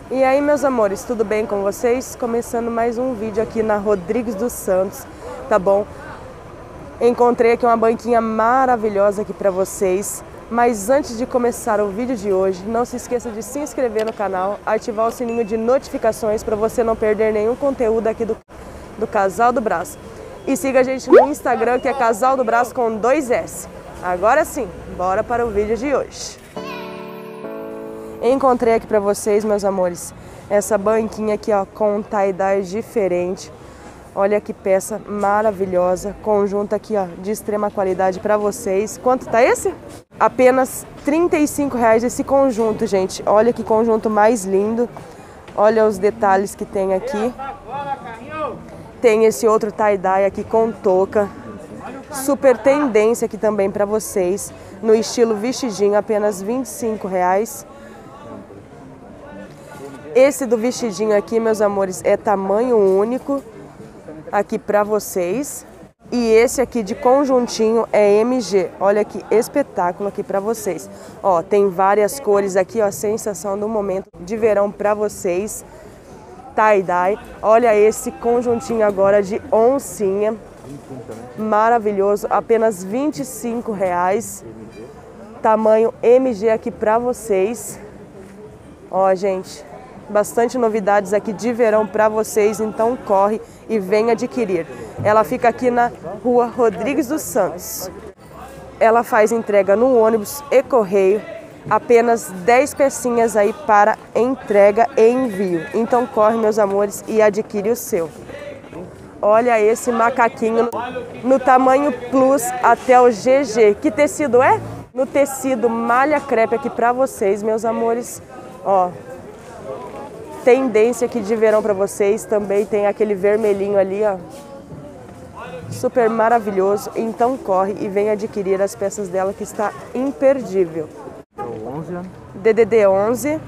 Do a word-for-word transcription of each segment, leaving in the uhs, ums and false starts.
E aí, meus amores, tudo bem com vocês? Começando mais um vídeo aqui na Rodrigues dos Santos, tá bom? Encontrei aqui uma banquinha maravilhosa aqui pra vocês, mas antes de começar o vídeo de hoje, não se esqueça de se inscrever no canal, ativar o sininho de notificações para você não perder nenhum conteúdo aqui do, do Casal do Brás. E siga a gente no Instagram, que é Casal do Brás com dois S. Agora sim, bora para o vídeo de hoje. Encontrei aqui pra vocês, meus amores, essa banquinha aqui, ó, com um tie-dye diferente. Olha que peça maravilhosa, conjunto aqui, ó, de extrema qualidade pra vocês. Quanto tá esse? Apenas trinta e cinco reais esse conjunto, gente. Olha que conjunto mais lindo. Olha os detalhes que tem aqui. Tem esse outro tie-dye aqui com touca. Super tendência aqui também pra vocês, no estilo vestidinho, apenas vinte e cinco reais. Esse do vestidinho aqui, meus amores, é tamanho único aqui pra vocês. E esse aqui de conjuntinho é M G. Olha que espetáculo aqui pra vocês. Ó, tem várias cores aqui, ó, sensação do momento de verão pra vocês. Tie-dye. Olha esse conjuntinho agora de oncinha. Maravilhoso, apenas vinte e cinco reais. Tamanho M G aqui pra vocês. Ó, gente. Bastante novidades aqui de verão para vocês, então corre e vem adquirir. Ela fica aqui na rua Rodrigues dos Santos. Ela faz entrega no ônibus e correio, apenas dez pecinhas aí para entrega e envio. Então corre, meus amores, e adquire o seu. Olha esse macaquinho no, no tamanho plus até o G G. Que tecido é? No tecido malha crepe aqui para vocês, meus amores. Ó. Tendência aqui de verão para vocês, também tem aquele vermelhinho ali, ó, super maravilhoso. Então corre e vem adquirir as peças dela, que está imperdível. D D D onze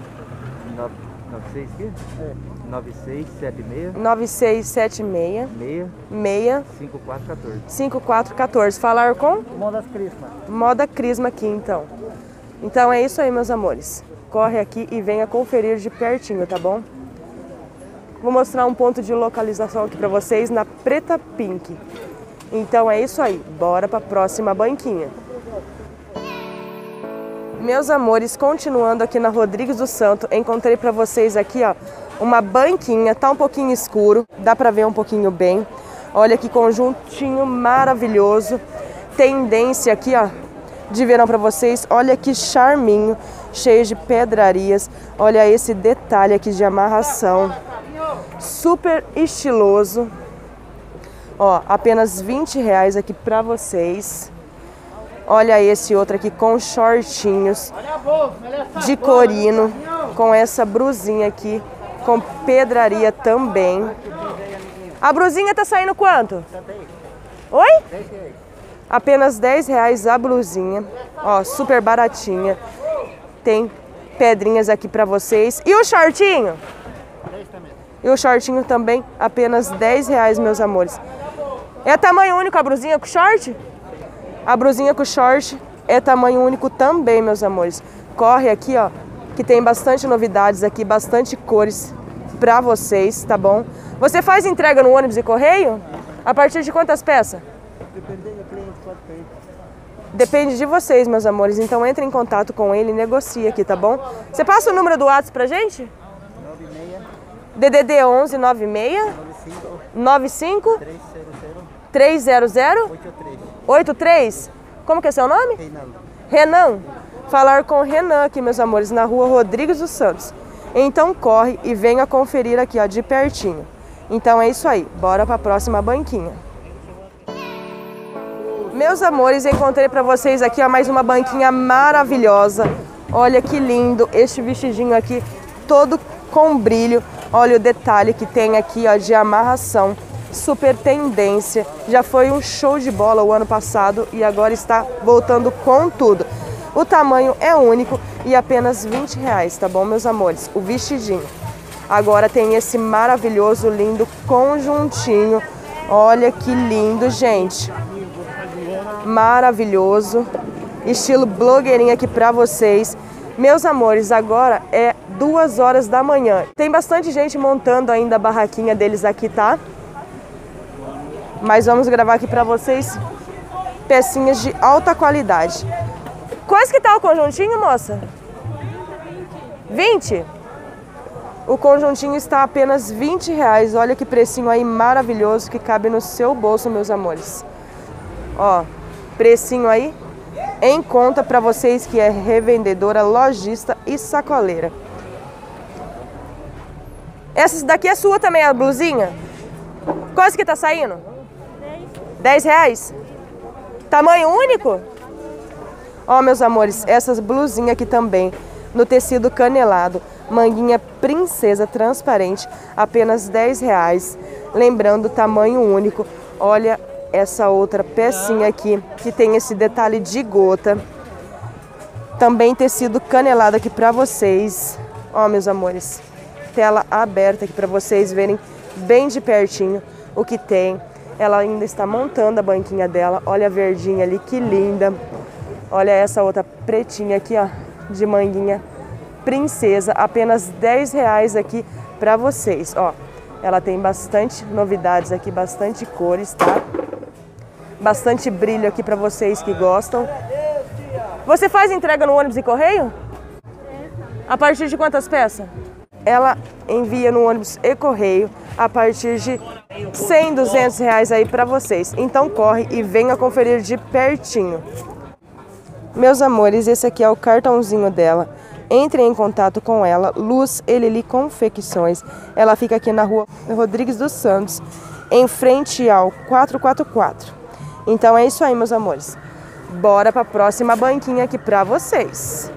nove seis sete seis nove seis sete seis seis cinco quatro um quatro. cinco quatro um quatro. Falar com? Moda Crisma. Moda Crisma aqui, então. Então é isso aí, meus amores. Corre aqui e venha conferir de pertinho, tá bom? Vou mostrar um ponto de localização aqui pra vocês na Preta Pink. Então é isso aí, bora pra próxima banquinha. Meus amores, continuando aqui na Rodrigues do Santo, encontrei pra vocês aqui, ó, uma banquinha, tá um pouquinho escuro, dá pra ver um pouquinho bem. Olha que conjuntinho maravilhoso. Tendência aqui, ó, de verão pra vocês. Olha que charminho, cheio de pedrarias. Olha esse detalhe aqui de amarração, super estiloso. Ó, apenas vinte reais aqui pra vocês. Olha esse outro aqui com shortinhos de corino, com essa brusinha aqui com pedraria também. A brusinha tá saindo quanto? Oi? Apenas dez reais a blusinha. Ó, super baratinha. Tem pedrinhas aqui pra vocês. E o shortinho? E o shortinho também, apenas dez reais, meus amores. É tamanho único a blusinha com short? A blusinha com short é tamanho único também, meus amores. Corre aqui, ó, que tem bastante novidades aqui, bastante cores pra vocês, tá bom? Você faz entrega no ônibus e correio? A partir de quantas peças? Depende de vocês, meus amores. Então entre em contato com ele e negocie aqui, tá bom? Você passa o número do WhatsApp pra gente? D D D onze nove seis nove cinco três zero zero oito três. Como que é seu nome? Renan. Renan. Falar com o Renan aqui, meus amores, na rua Rodrigues dos Santos. Então corre e venha conferir aqui, ó, de pertinho. Então é isso aí. Bora pra próxima banquinha. Meus amores, encontrei pra vocês aqui, ó, mais uma banquinha maravilhosa. Olha que lindo este vestidinho aqui, todo com brilho. Olha o detalhe que tem aqui, ó, de amarração. Super tendência. Já foi um show de bola o ano passado e agora está voltando com tudo. O tamanho é único e apenas vinte reais, tá bom, meus amores? O vestidinho. Agora tem esse maravilhoso, lindo conjuntinho. Olha que lindo, gente. Maravilhoso. Estilo blogueirinha aqui pra vocês. Meus amores, agora é duas horas da manhã. Tem bastante gente montando ainda a barraquinha deles aqui, tá? Mas vamos gravar aqui pra vocês pecinhas de alta qualidade. Quanto que tá o conjuntinho, moça? vinte? O conjuntinho está apenas vinte reais. Olha que precinho aí maravilhoso que cabe no seu bolso, meus amores. Ó, precinho aí em conta para vocês que é revendedora, lojista e sacoleira. Essa daqui é sua também, a blusinha? Quanto que tá saindo? dez reais? Tamanho único? Ó, meus amores, essas blusinhas aqui também, no tecido canelado, manguinha princesa transparente, apenas dez reais. Lembrando, tamanho único. Olha essa outra pecinha aqui, que tem esse detalhe de gota. Também tecido canelado aqui pra vocês. Ó, meus amores, tela aberta aqui pra vocês verem bem de pertinho o que tem. Ela ainda está montando a banquinha dela. Olha a verdinha ali, que linda. Olha essa outra pretinha aqui, ó, de manguinha princesa. Apenas dez reais aqui pra vocês, ó. Ela tem bastante novidades aqui, bastante cores, tá? Bastante brilho aqui pra vocês que gostam. Você faz entrega no ônibus e correio? A partir de quantas peças? Ela envia no ônibus e correio a partir de cem, duzentos reais aí pra vocês. Então corre e venha conferir de pertinho. Meus amores, esse aqui é o cartãozinho dela. Entre em contato com ela, Luz Elili Confecções. Ela fica aqui na rua Rodrigues dos Santos, em frente ao quatrocentos e quarenta e quatro. Então é isso aí, meus amores. Bora para a próxima banquinha aqui para vocês.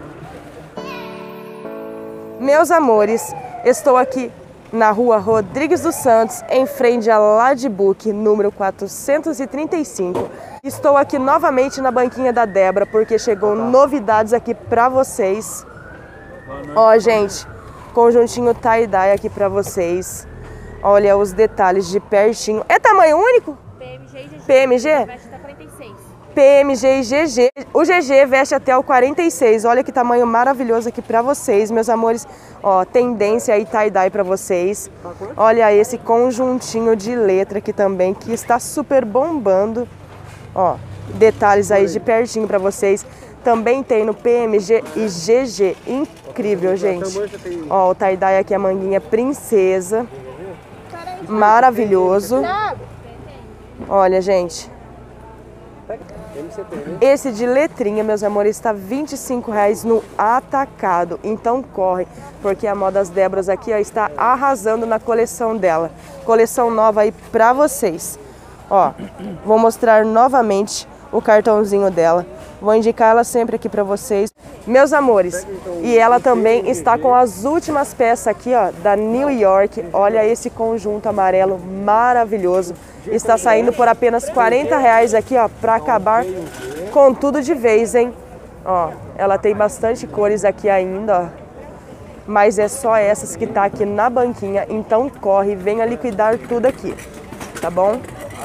Meus amores, estou aqui na rua Rodrigues dos Santos, em frente a Ladbook, número quatrocentos e trinta e cinco. Estou aqui novamente na banquinha da Débora, porque chegou novidades aqui para vocês. Ó, gente, conjuntinho tie-dye aqui para vocês. Olha os detalhes de pertinho. É tamanho único? P M G e G G. P M G? Veste até quarenta e seis. P M G e G G. O G G veste até o quarenta e seis. Olha que tamanho maravilhoso aqui para vocês, meus amores. Ó, tendência aí tie-dye para vocês. Olha esse conjuntinho de letra aqui também, que está super bombando. Ó, detalhes aí de pertinho para vocês. Também tem no P M G e G G. Incrível, gente. Ó, o tie-dye aqui, a manguinha princesa. Maravilhoso. Olha, gente. Esse de letrinha, meus amores, está vinte e cinco reais no atacado. Então corre, porque a Modas Déboras aqui, ó, está arrasando na coleção dela. Coleção nova aí pra vocês. Ó, vou mostrar novamente o cartãozinho dela. Vou indicar ela sempre aqui pra vocês. Meus amores, e ela também está com as últimas peças aqui, ó, da New York. Olha esse conjunto amarelo maravilhoso. Está saindo por apenas quarenta reais aqui, ó, pra acabar com tudo de vez, hein? Ó, ela tem bastante cores aqui ainda, ó. Mas é só essas que tá aqui na banquinha. Então corre, venha liquidar tudo aqui, tá bom?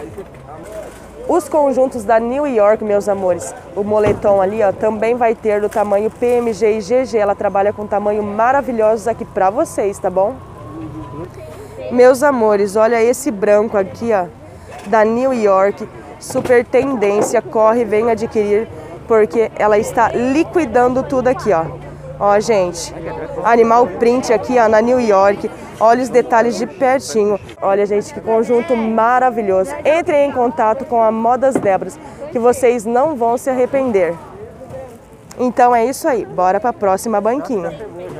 Os conjuntos da New York, meus amores, o moletom ali, ó, também vai ter do tamanho P M G e G G. Ela trabalha com tamanho maravilhosos aqui pra vocês, tá bom? Meus amores, olha esse branco aqui, ó, da New York, super tendência. Corre, vem adquirir, porque ela está liquidando tudo aqui, ó. Ó, gente, animal print aqui, ó, na New York. Olha os detalhes de pertinho. Olha, gente, que conjunto maravilhoso. Entrem em contato com a Modas Déboras, que vocês não vão se arrepender. Então é isso aí. Bora para a próxima banquinha.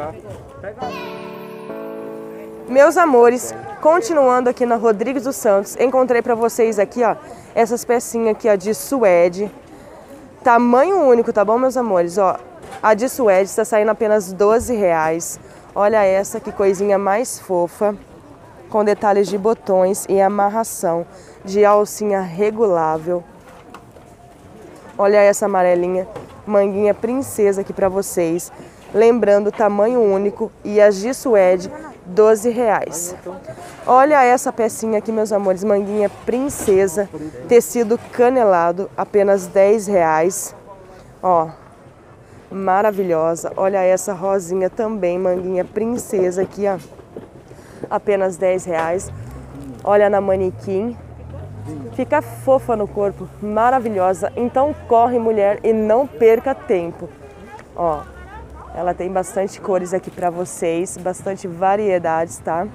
Meus amores, continuando aqui na Rodrigues dos Santos, encontrei para vocês aqui, ó, essas pecinhas aqui, ó, de suede. Tamanho único, tá bom, meus amores? Ó, a de suede está saindo apenas doze reais. Olha essa, que coisinha mais fofa, com detalhes de botões e amarração de alcinha regulável. Olha essa amarelinha, manguinha princesa aqui para vocês. Lembrando, tamanho único, e as de suede, doze reais. Olha essa pecinha aqui, meus amores, manguinha princesa, tecido canelado, apenas dez reais. Ó, maravilhosa. Olha essa rosinha também, manguinha princesa aqui, ó. Apenas dez reais. Olha na manequim. Fica fofa no corpo, maravilhosa. Então corre, mulher, e não perca tempo. Ó, ela tem bastante cores aqui pra vocês, bastante variedades, tá?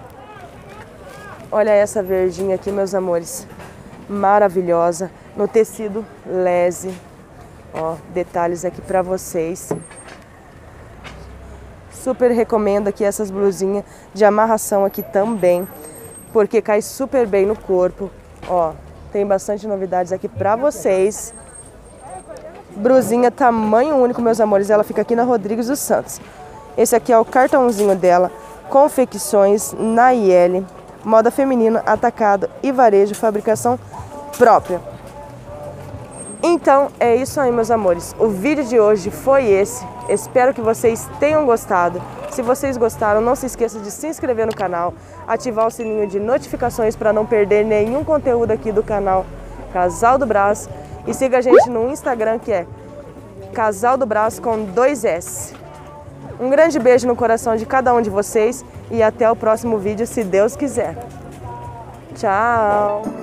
Olha essa verdinha aqui, meus amores. Maravilhosa, no tecido lese. Ó, detalhes aqui pra vocês. Super recomendo aqui essas blusinhas de amarração aqui também, porque cai super bem no corpo. Ó, tem bastante novidades aqui pra vocês. Blusinha tamanho único, meus amores. Ela fica aqui na Rodrigues dos Santos. Esse aqui é o cartãozinho dela. Confecções na I L. Moda feminina, atacado e varejo, fabricação própria. Então é isso aí, meus amores. O vídeo de hoje foi esse. Espero que vocês tenham gostado. Se vocês gostaram, não se esqueça de se inscrever no canal, ativar o sininho de notificações para não perder nenhum conteúdo aqui do canal Casal do Brás. E siga a gente no Instagram, que é Casal do Brás com dois S. Um grande beijo no coração de cada um de vocês e até o próximo vídeo, se Deus quiser. Tchau!